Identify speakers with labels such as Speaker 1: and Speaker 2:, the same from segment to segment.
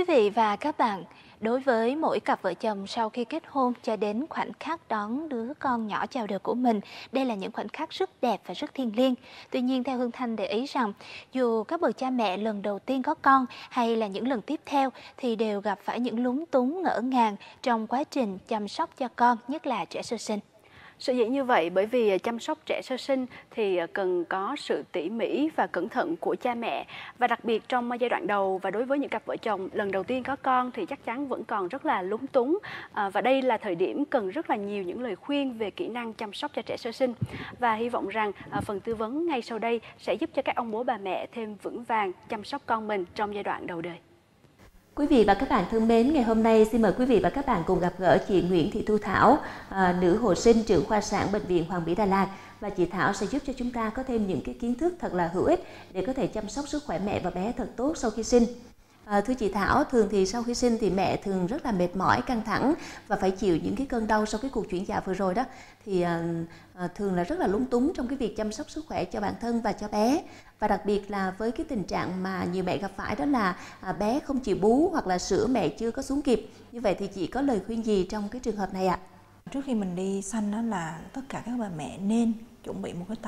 Speaker 1: vị và các bạn, đối với mỗi cặp vợ chồng sau khi kết hôn cho đến khoảnh khắc đón đứa con nhỏ chào đời của mình, đây là những khoảnh khắc rất đẹp và rất thiêng liêng. Tuy nhiên, theo Hương Thanh để ý rằng, dù các bậc cha mẹ lần đầu tiên có con hay là những lần tiếp theo thì đều gặp phải những lúng túng ngỡ ngàng trong quá trình chăm sóc cho con, nhất là trẻ sơ sinh.
Speaker 2: Sự dĩ như vậy bởi vì chăm sóc trẻ sơ sinh thì cần có sự tỉ mỉ và cẩn thận của cha mẹ, và đặc biệt trong giai đoạn đầu và đối với những cặp vợ chồng lần đầu tiên có con thì chắc chắn vẫn còn rất là lúng túng, và đây là thời điểm cần rất là nhiều những lời khuyên về kỹ năng chăm sóc cho trẻ sơ sinh, và hy vọng rằng phần tư vấn ngay sau đây sẽ giúp cho các ông bố bà mẹ thêm vững vàng chăm sóc con mình trong giai đoạn đầu đời.
Speaker 3: Quý vị và các bạn thân mến, ngày hôm nay xin mời quý vị và các bạn cùng gặp gỡ chị Nguyễn Thị Thu Thảo, nữ hộ sinh trưởng khoa sản Bệnh viện Hoàng Mỹ Đà Lạt. Và chị Thảo sẽ giúp cho chúng ta có thêm những cái kiến thức thật là hữu ích để có thể chăm sóc sức khỏe mẹ và bé thật tốt sau khi sinh. Thưa chị Thảo, thường thì sau khi sinh thì mẹ thường rất là mệt mỏi, căng thẳng và phải chịu những cái cơn đau sau cái cuộc chuyển dạ vừa rồi đó. Thì thường là rất là lúng túng trong cái việc chăm sóc sức khỏe cho bản thân và cho bé. Và đặc biệt là với cái tình trạng mà nhiều mẹ gặp phải đó là bé không chịu bú hoặc là sữa mẹ chưa có xuống kịp. Như vậy thì chị có lời khuyên gì trong cái trường hợp này ạ?
Speaker 4: Trước khi mình đi sanh đó là tất cả các bà mẹ nên chuẩn bị một cái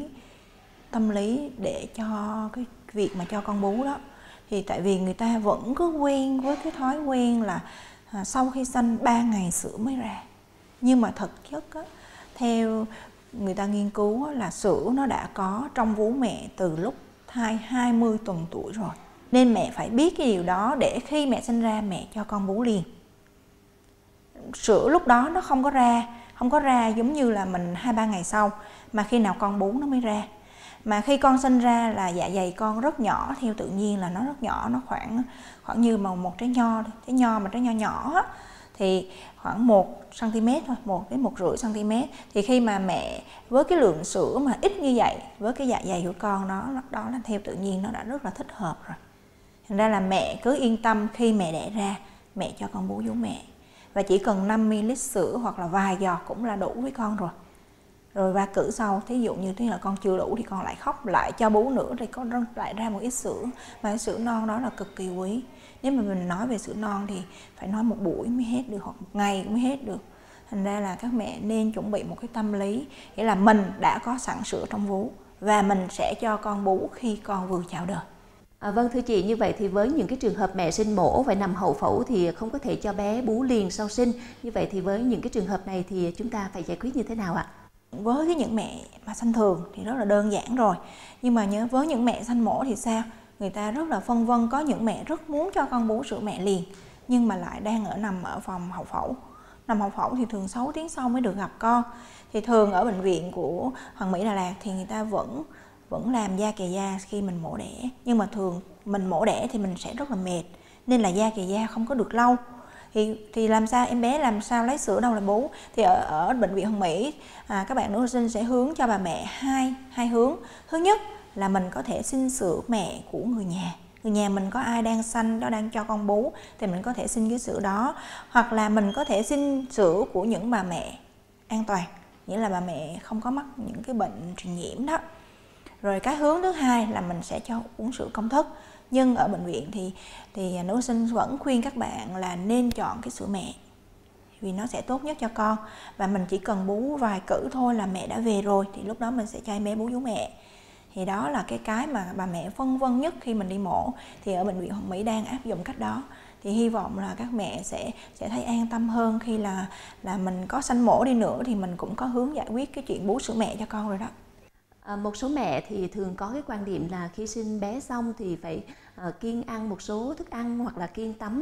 Speaker 4: tâm lý để cho cái việc mà cho con bú đó. Thì tại vì người ta vẫn cứ quen với cái thói quen là sau khi sanh 3 ngày sữa mới ra. Nhưng mà thực chất á, theo người ta nghiên cứu á, là sữa nó đã có trong vú mẹ từ lúc thai 20 tuần tuổi rồi. Nên mẹ phải biết cái điều đó để khi mẹ sinh ra mẹ cho con bú liền. Sữa lúc đó nó không có ra giống như là mình 2-3 ngày sau, mà khi nào con bú nó mới ra. Mà khi con sinh ra là dạ dày con rất nhỏ, theo tự nhiên là nó rất nhỏ, nó khoảng như một trái nho mà trái nho nhỏ á, thì khoảng 1 cm thôi, 1 đến 1,5 cm. Thì khi mà mẹ với cái lượng sữa mà ít như vậy, với cái dạ dày của con đó là theo tự nhiên nó đã rất là thích hợp rồi. Thành ra là mẹ cứ yên tâm, khi mẹ đẻ ra mẹ cho con bú vú mẹ, và chỉ cần 50ml sữa hoặc là vài giọt cũng là đủ với con rồi. Rồi va cử sau, thí dụ như thế là con chưa đủ thì con lại khóc, lại cho bú nữa thì con lại ra một ít sữa. Mà cái sữa non đó là cực kỳ quý. Nếu mà mình nói về sữa non thì phải nói một buổi mới hết được, hoặc một ngày cũng mới hết được. Thành ra là các mẹ nên chuẩn bị một cái tâm lý, nghĩa là mình đã có sẵn sữa trong vú và mình sẽ cho con bú khi con vừa chào đời.
Speaker 3: Vâng thưa chị, như vậy thì với những cái trường hợp mẹ sinh mổ phải nằm hậu phẫu thì không có thể cho bé bú liền sau sinh. Như vậy thì với những cái trường hợp này thì chúng ta phải giải quyết như thế nào ạ?
Speaker 4: Với những mẹ mà sanh thường thì rất là đơn giản rồi. Nhưng mà với những mẹ sanh mổ thì sao? Người ta rất là phân vân, có những mẹ rất muốn cho con bú sữa mẹ liền nhưng mà lại đang nằm ở phòng hậu phẫu. Nằm hậu phẫu thì thường 6 tiếng sau mới được gặp con. Thì thường ở bệnh viện của Hoàng Mỹ Đà Lạt thì người ta vẫn làm da kề da khi mình mổ đẻ. Nhưng mà thường mình mổ đẻ thì mình sẽ rất là mệt, nên là da kề da không có được lâu. Thì làm sao em bé làm sao lấy sữa đâu là bú? Thì ở bệnh viện Hoàng Mỹ các bạn nữ sinh sẽ hướng cho bà mẹ hai hướng. Thứ nhất là mình có thể xin sữa mẹ của người nhà. Người nhà mình có ai đang sanh đó, đang cho con bú thì mình có thể xin cái sữa đó. Hoặc là mình có thể xin sữa của những bà mẹ an toàn, nghĩa là bà mẹ không có mắc những cái bệnh truyền nhiễm đó. Rồi cái hướng thứ hai là mình sẽ cho uống sữa công thức. Nhưng ở bệnh viện thì nữ sinh vẫn khuyên các bạn là nên chọn cái sữa mẹ, vì nó sẽ tốt nhất cho con. Và mình chỉ cần bú vài cữ thôi là mẹ đã về rồi, thì lúc đó mình sẽ cho em bé bú vú mẹ. Thì đó là cái mà bà mẹ phân vân nhất khi mình đi mổ. Thì ở bệnh viện Hoàng Mỹ đang áp dụng cách đó. Thì hy vọng là các mẹ sẽ thấy an tâm hơn khi là mình có sanh mổ đi nữa thì mình cũng có hướng giải quyết cái chuyện bú sữa mẹ cho con rồi đó.
Speaker 3: Một số mẹ thì thường có cái quan điểm là khi sinh bé xong thì phải kiêng ăn một số thức ăn hoặc là kiêng tắm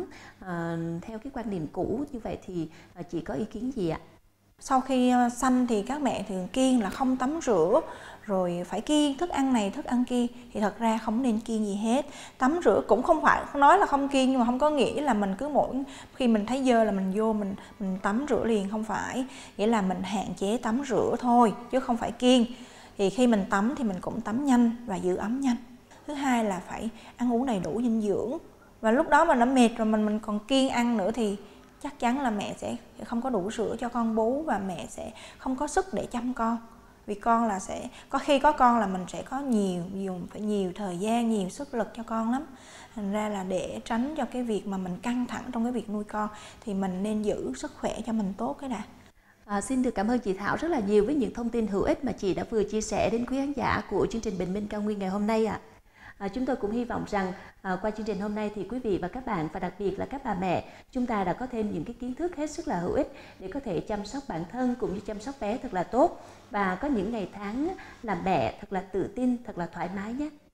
Speaker 3: theo cái quan điểm cũ. Như vậy thì chị có ý kiến gì ạ?
Speaker 4: Sau khi sanh thì các mẹ thường kiêng là không tắm rửa, rồi phải kiêng thức ăn này thức ăn kia. Thì thật ra không nên kiêng gì hết. Tắm rửa cũng không phải nói là không kiêng, nhưng mà không có nghĩa là mình cứ mỗi khi mình thấy dơ là mình vô mình tắm rửa liền, không phải. Nghĩa là mình hạn chế tắm rửa thôi chứ không phải kiêng. Thì khi mình tắm thì mình cũng tắm nhanh và giữ ấm nhanh. Thứ hai là phải ăn uống đầy đủ dinh dưỡng. Và lúc đó mà nó mệt rồi mình còn kiêng ăn nữa thì chắc chắn là mẹ sẽ không có đủ sữa cho con bú và mẹ sẽ không có sức để chăm con. Vì con là sẽ có khi có con là mình sẽ có dùng phải nhiều thời gian, nhiều sức lực cho con lắm. Thành ra là để tránh cho cái việc mà mình căng thẳng trong cái việc nuôi con thì mình nên giữ sức khỏe cho mình tốt cái đã.
Speaker 3: Xin được cảm ơn chị Thảo rất là nhiều với những thông tin hữu ích mà chị đã vừa chia sẻ đến quý khán giả của chương trình Bình Minh Cao Nguyên ngày hôm nay ạ. Chúng tôi cũng hy vọng rằng qua chương trình hôm nay thì quý vị và các bạn, và đặc biệt là các bà mẹ, chúng ta đã có thêm những cái kiến thức hết sức là hữu ích để có thể chăm sóc bản thân cũng như chăm sóc bé thật là tốt, và có những ngày tháng làm mẹ thật là tự tin, thật là thoải mái nhé.